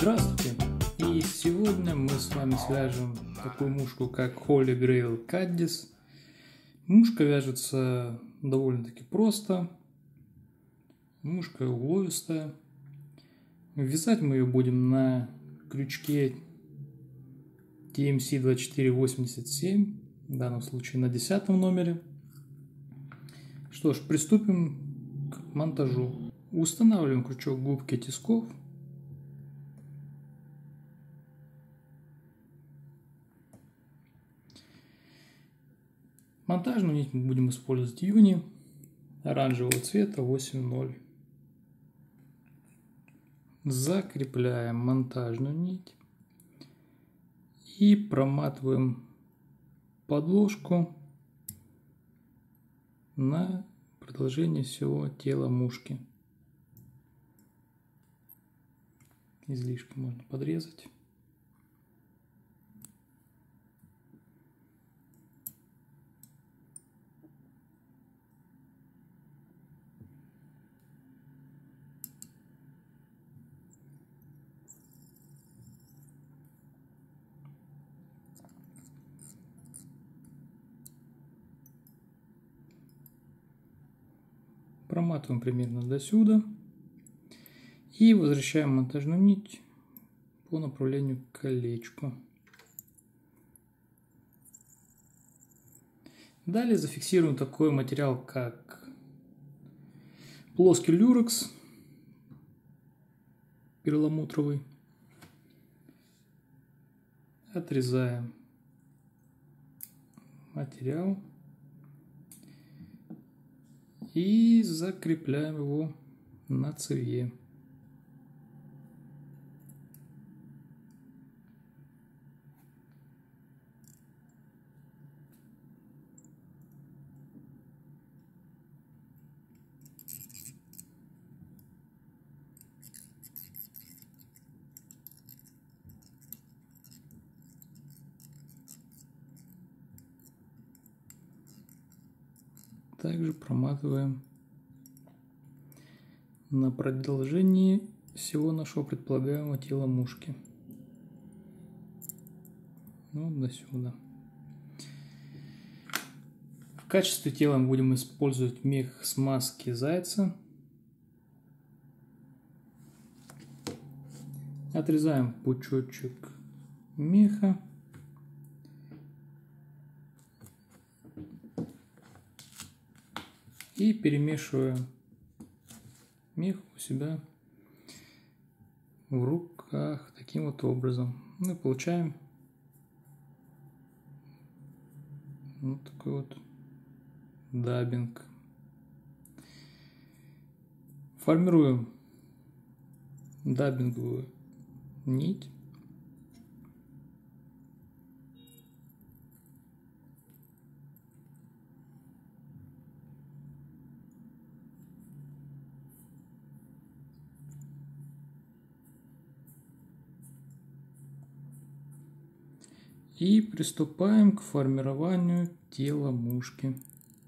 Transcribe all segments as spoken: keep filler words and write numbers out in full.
Здравствуйте! И сегодня мы с вами свяжем такую мушку, как Holy Grail Caddis. Мушка вяжется довольно-таки просто. Мушка уловистая. Вязать мы ее будем на крючке ти эм си двадцать четыре восемьдесят семь, в данном случае на десятом номере. Что ж, приступим к монтажу. Устанавливаем крючок губки тисков. Монтажную нить мы будем использовать юни оранжевого цвета восемь ноль. Закрепляем монтажную нить и проматываем подложку на продолжение всего тела мушки. Излишки можно подрезать. Проматываем примерно до сюда и возвращаем монтажную нить по направлению к колечку. Далее зафиксируем такой материал, как плоский люрекс перламутровый. Отрезаем материал и закрепляем его на цевье. Также проматываем на продолжении всего нашего предполагаемого тела мушки. Вот до сюда. В качестве тела мы будем использовать мех смазки зайца. Отрезаем пучочек меха. И перемешиваем мех у себя в руках таким вот образом. Мы получаем вот такой вот даббинг. Формируем даббинговую нить. И приступаем к формированию тела мушки.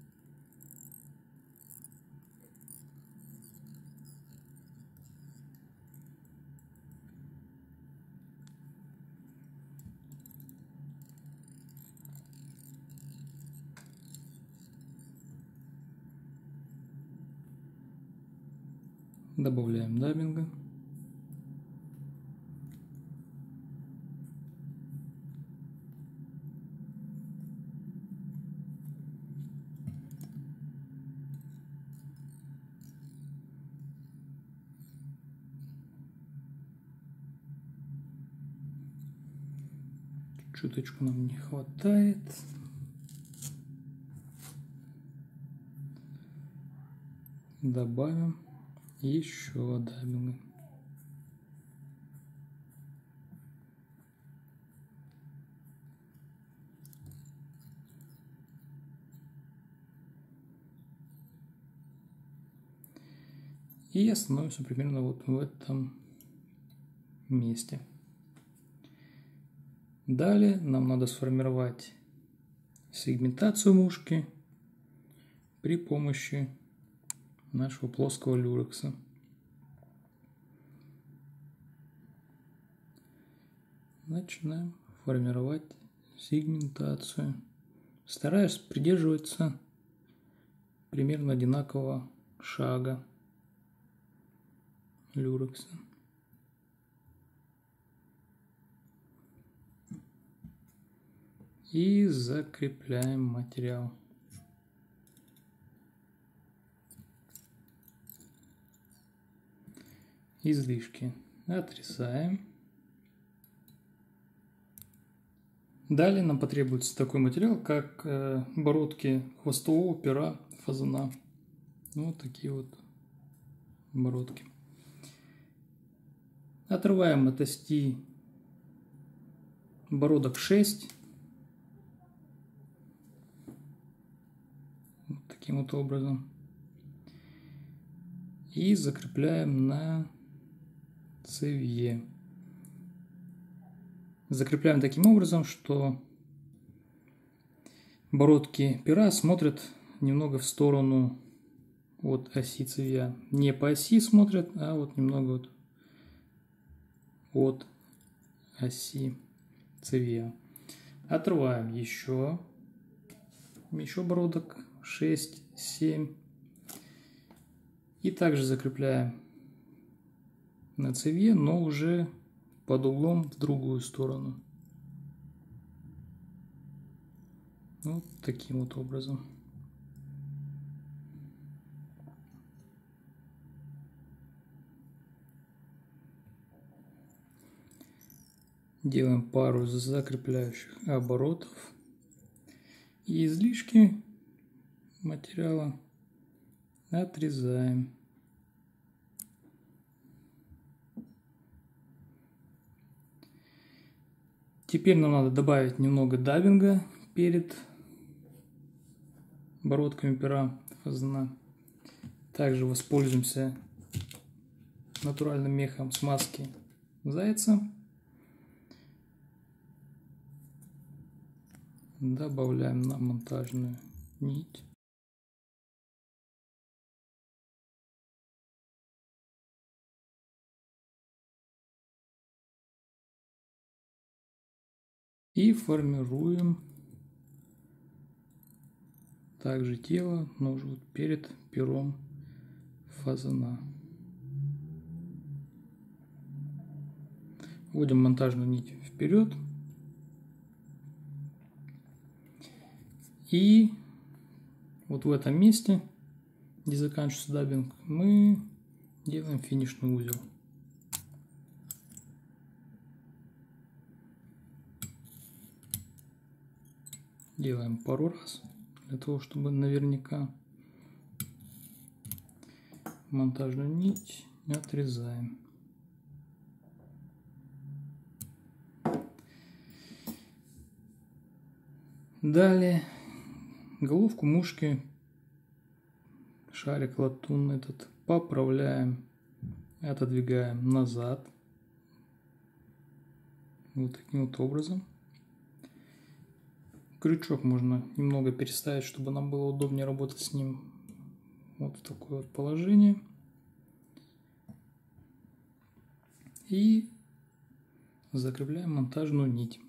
Добавляем даббинга. Чуточку нам не хватает. Добавим еще даббинга. И остановимся примерно вот в этом месте. Далее нам надо сформировать сегментацию мушки при помощи нашего плоского люрекса. начинаем формировать сегментацию, стараясь придерживаться примерно одинакового шага люрекса. И закрепляем материал. Излишки отрезаем. Далее нам потребуется такой материал, как э, бородки хвостового пера фазана. Вот такие вот бородки. Отрываем от ости бородок шесть. Вот таким вот образом. И закрепляем на цевье. Закрепляем таким образом, что бородки пера смотрят немного в сторону от оси цевья. Не по оси смотрят, а вот немного вот от оси цевья. Отрываем еще, еще бородок шесть семь. И также закрепляем на цевье, но уже под углом в другую сторону. Вот таким вот образом. Делаем пару закрепляющих оборотов. И излишки материала отрезаем. Теперь нам надо добавить немного даббинга перед бородками пера фазана. Также воспользуемся натуральным мехом смазки зайца. Добавляем на монтажную нить. И формируем также тело, но уже вот перед пером фазана. Вводим монтажную нить вперед. И вот в этом месте, где заканчивается даббинг, мы делаем финишный узел. Делаем пару раз, для того, чтобы наверняка. Монтажную нить отрезаем. Далее головку мушки, шарик латунный этот, поправляем, отодвигаем назад. Вот таким вот образом. Крючок можно немного переставить, чтобы нам было удобнее работать с ним. Вот в такое вот положение. И закрепляем монтажную нить.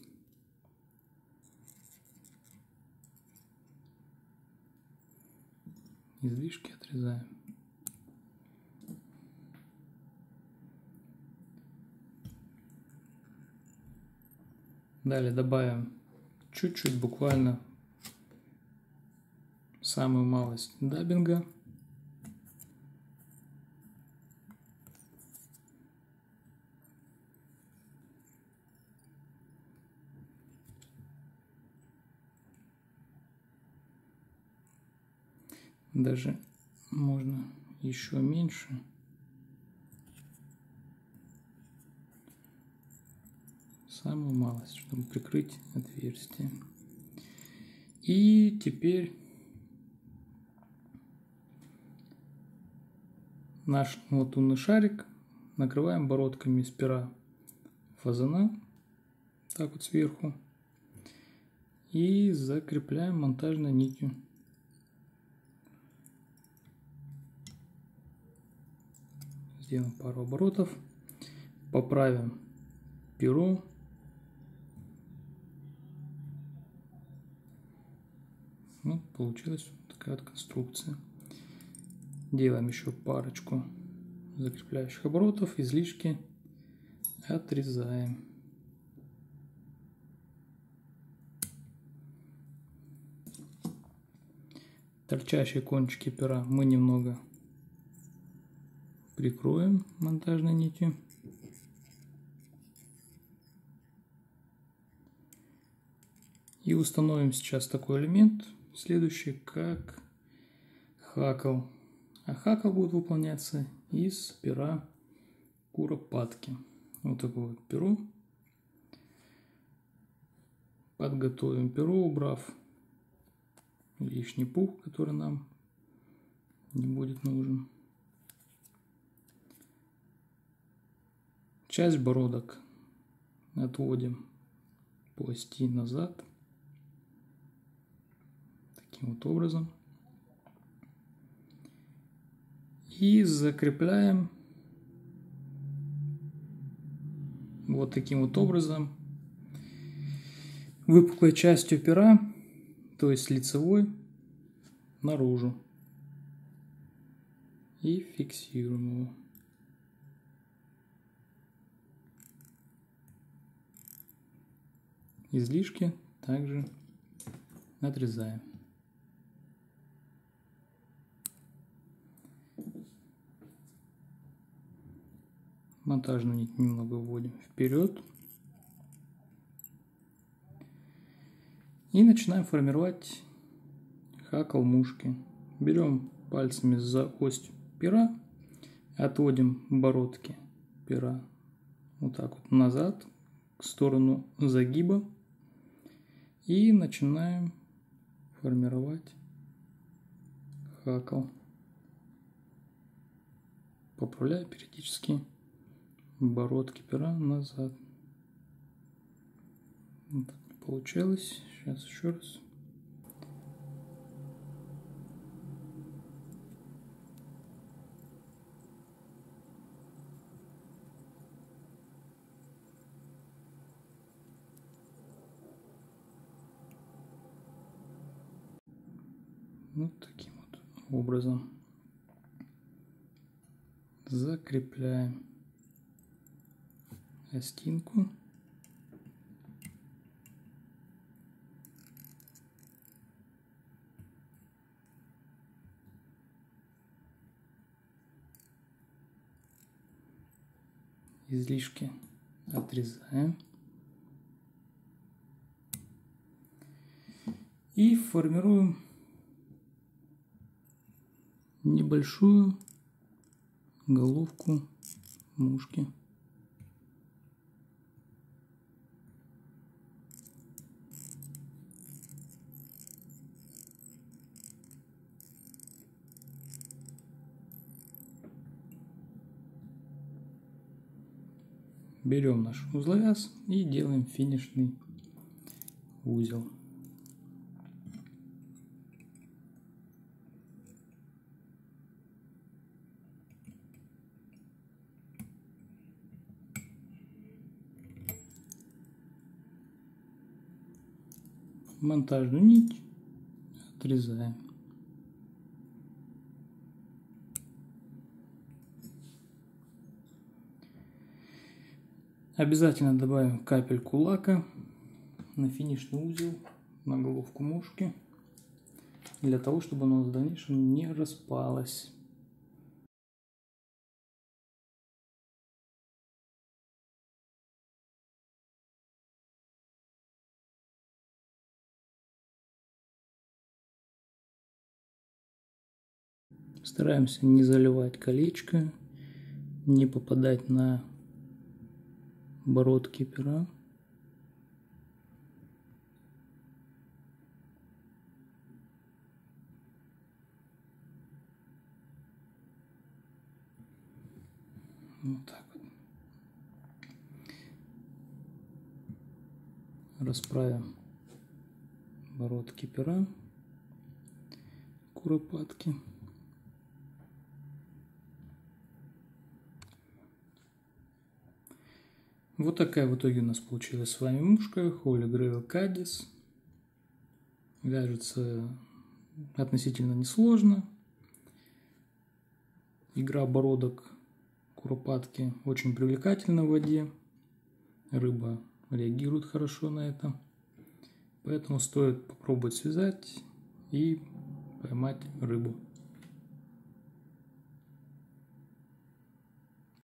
Излишки отрезаем. Далее добавим чуть-чуть, буквально самую малость даббинга. Даже можно еще меньше. Самую малость, чтобы прикрыть отверстие. И теперь наш латунный шарик накрываем бородками из пера фазана, так вот сверху, и закрепляем монтажной нитью. Сделаем пару оборотов, поправим перо получилась вот такая вот конструкция. Делаем еще парочку закрепляющих оборотов, излишки отрезаем. Торчащие кончики пера мы немного прикроем монтажной нитью. И установим сейчас такой элемент, следующий, как хакл. А хакл будет выполняться из пера куропатки. Вот такое вот перо. Подготовим перо, убрав лишний пух, который нам не будет нужен. Часть бородок отводим полости назад. Таким вот образом. И закрепляем вот таким вот образом выпуклой частью пера, то есть лицевой, наружу. И фиксируем его. Излишки также отрезаем. Монтажную нить немного вводим вперед. И начинаем формировать хакл мушки. Берем пальцами за ось пера, отводим бородки пера вот так вот назад, в сторону загиба. И начинаем формировать хакл, поправляя периодически бородки пера назад. Вот так получилось. Сейчас еще раз. Вот таким вот образом закрепляем остинку. Излишки отрезаем. И формируем небольшую головку мушки. Берем наш узловяз и делаем финишный узел. Монтажную нить отрезаем. Обязательно добавим капельку лака на финишный узел, на головку мушки, для того, чтобы оно в дальнейшем не распалось. Стараемся не заливать колечко, не попадать на бородки пера. Вот так вот. Расправим бородки пера, куропатки. Вот такая в итоге у нас получилась с вами мушка Holy Grail Caddis. Вяжется относительно несложно. Игра обородок куропатки очень привлекательна в воде. Рыба реагирует хорошо на это. Поэтому стоит попробовать связать и поймать рыбу.